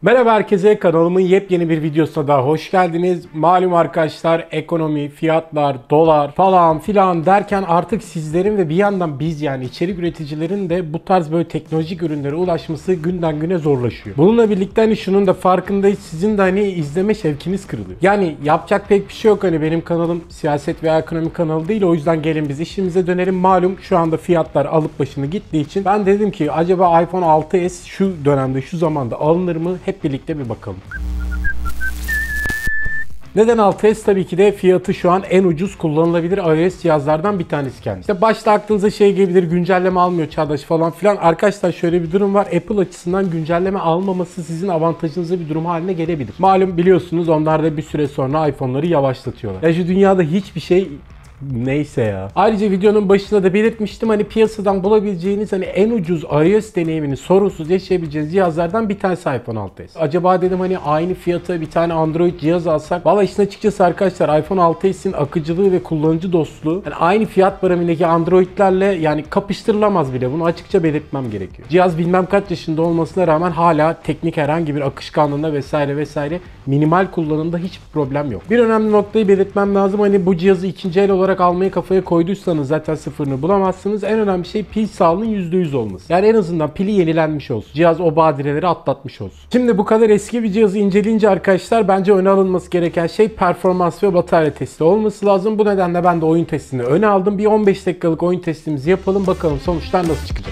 Merhaba herkese, kanalımın yepyeni bir videosuna daha hoş geldiniz. Malum arkadaşlar, ekonomi, fiyatlar, dolar falan filan derken artık sizlerin ve bir yandan biz yani içerik üreticilerin de bu tarz böyle teknolojik ürünlere ulaşması günden güne zorlaşıyor. Bununla birlikte hani şunun da farkındayız, sizin de hani izleme şevkiniz kırılıyor. Yani yapacak pek bir şey yok, hani benim kanalım siyaset veya ekonomi kanalı değil, o yüzden gelin biz işimize dönelim. Malum şu anda fiyatlar alıp başını gittiği için ben dedim ki acaba iPhone 6s şu dönemde şu zamanda alınır mı? Hep birlikte bir bakalım. Neden 6s? Tabii ki de fiyatı şu an en ucuz kullanılabilir iOS cihazlardan bir tanesi kendisi. İşte başta aklınıza şey gelebilir, güncelleme almıyor çağdaş falan filan. Arkadaşlar şöyle bir durum var. Apple açısından güncelleme almaması sizin avantajınıza bir durum haline gelebilir. Malum biliyorsunuz onlar da bir süre sonra iPhone'ları yavaşlatıyorlar. Ya şu dünyada hiçbir şey neyse ya. Ayrıca videonun başında da belirtmiştim, hani piyasadan bulabileceğiniz hani en ucuz iOS deneyimini sorunsuz yaşayabileceğiniz cihazlardan bir tanesi iPhone 6s. Acaba dedim hani aynı fiyata bir tane Android cihaz alsak. Valla işin açıkçası arkadaşlar iPhone 6s'in akıcılığı ve kullanıcı dostluğu yani aynı fiyat baremindeki Android'lerle yani kapıştırılamaz bile. Bunu açıkça belirtmem gerekiyor. Cihaz bilmem kaç yaşında olmasına rağmen hala teknik herhangi bir akışkanlığında vesaire minimal kullanımda hiçbir problem yok. Bir önemli noktayı belirtmem lazım. Hani bu cihazı ikinci el olarak almayı kafaya koyduysanız zaten sıfırını bulamazsınız. En önemli şey pil sağlığının %100 olması. Yani en azından pili yenilenmiş olsun. Cihaz o badireleri atlatmış olsun. Şimdi bu kadar eski bir cihazı inceleyince arkadaşlar bence öne alınması gereken şey performans ve batarya testi olması lazım. Bu nedenle ben de oyun testini öne aldım. Bir 15 dakikalık oyun testimizi yapalım. Bakalım sonuçlar nasıl çıkacak.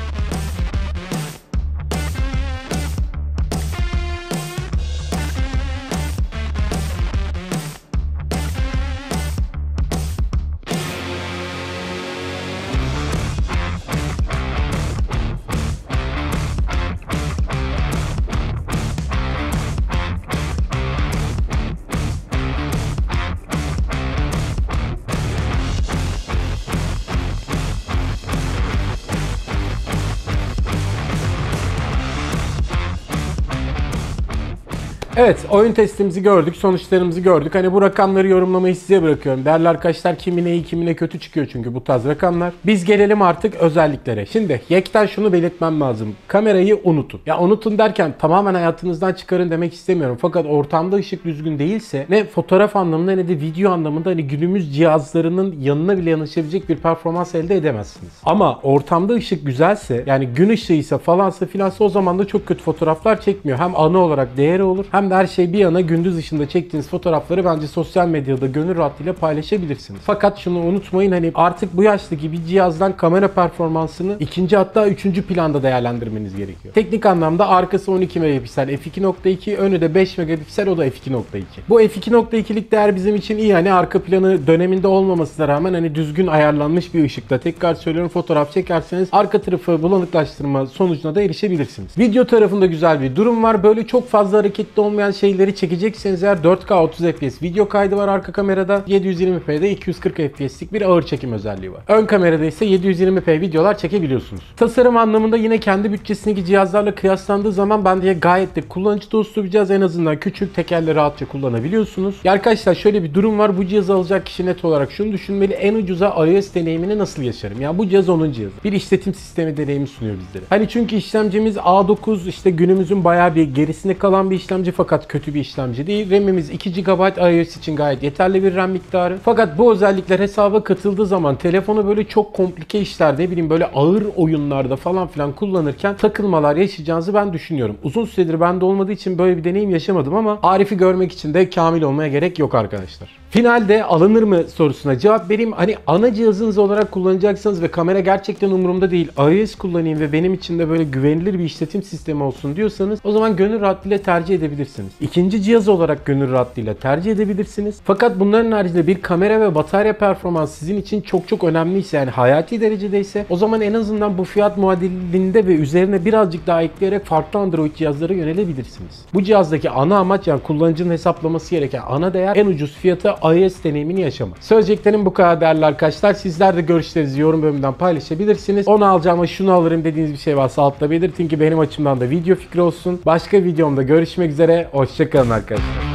Evet, oyun testimizi gördük, sonuçlarımızı gördük. Hani bu rakamları yorumlamayı size bırakıyorum. Değerli arkadaşlar, kimine iyi kimine kötü çıkıyor çünkü bu tarz rakamlar. Biz gelelim artık özelliklere. Şimdi yekten şunu belirtmem lazım. Kamerayı unutun. Ya unutun derken tamamen hayatınızdan çıkarın demek istemiyorum. Fakat ortamda ışık düzgün değilse ne fotoğraf anlamında ne de video anlamında hani günümüz cihazlarının yanına bile yanaşabilecek bir performans elde edemezsiniz. Ama ortamda ışık güzelse yani gün ışığıysa falansa filansa o zaman da çok kötü fotoğraflar çekmiyor. Hem anı olarak değeri olur hem de her şey bir yana gündüz ışığında çektiğiniz fotoğrafları bence sosyal medyada gönül rahatlığıyla paylaşabilirsiniz. Fakat şunu unutmayın, hani artık bu yaştaki bir cihazdan kamera performansını ikinci hatta üçüncü planda değerlendirmeniz gerekiyor. Teknik anlamda arkası 12 megapiksel f2.2, önü de 5 megapiksel, o da f2.2. Bu f2.2'lik değer bizim için iyi, hani arka planı döneminde olmamasına rağmen hani düzgün ayarlanmış bir ışıkta tekrar söylüyorum fotoğraf çekerseniz arka tarafı bulanıklaştırma sonucuna da erişebilirsiniz. Video tarafında güzel bir durum var. Böyle çok fazla hareketli olmayan şeyleri çekecekseniz eğer 4K 30 FPS video kaydı var arka kamerada. 720p'de 240 FPS'lik bir ağır çekim özelliği var. Ön kamerada ise 720p videolar çekebiliyorsunuz. Tasarım anlamında yine kendi bütçesindeki cihazlarla kıyaslandığı zaman bence gayet de kullanıcı dostu bir cihaz. En azından küçük tekerle rahatça kullanabiliyorsunuz. Ya arkadaşlar şöyle bir durum var. Bu cihazı alacak kişi net olarak şunu düşünmeli. En ucuza iOS deneyimini nasıl yaşarım? Yani bu cihaz onun cihazı. Bir işletim sistemi deneyimi sunuyor bizlere. Hani çünkü işlemcimiz A9, işte günümüzün bayağı bir gerisinde kalan bir işlemci fakat kötü bir işlemci değil. RAM'imiz 2 GB, iOS için gayet yeterli bir RAM miktarı. Fakat bu özellikler hesaba katıldığı zaman telefonu böyle çok komplike işler, ne bileyim böyle ağır oyunlarda falan filan kullanırken takılmalar yaşayacağınızı ben düşünüyorum. Uzun süredir bende olmadığı için böyle bir deneyim yaşamadım ama Arif'i görmek için de kamil olmaya gerek yok arkadaşlar. Finalde alınır mı sorusuna cevap vereyim. Hani ana cihazınız olarak kullanacaksanız ve kamera gerçekten umurumda değil, iOS kullanayım ve benim için de böyle güvenilir bir işletim sistemi olsun diyorsanız o zaman gönül rahatlığıyla tercih edebilirsiniz. İkinci cihaz olarak gönül rahatlığıyla tercih edebilirsiniz. Fakat bunların haricinde bir kamera ve batarya performans sizin için çok önemliyse, yani hayati derecedeyse, o zaman en azından bu fiyat muadilinde ve üzerine birazcık daha ekleyerek farklı Android cihazlara yönelebilirsiniz. Bu cihazdaki ana amaç, yani kullanıcının hesaplaması gereken ana değer en ucuz fiyata iOS deneyimini yaşamak. Söyleyeceklerim bu kadar değerli arkadaşlar. Sizler de görüşlerinizi yorum bölümünden paylaşabilirsiniz. Onu alacağıma şunu alırım dediğiniz bir şey varsa altta belirtin ki benim açımdan da video fikri olsun. Başka videomda görüşmek üzere. Hoşçakalın arkadaşlar.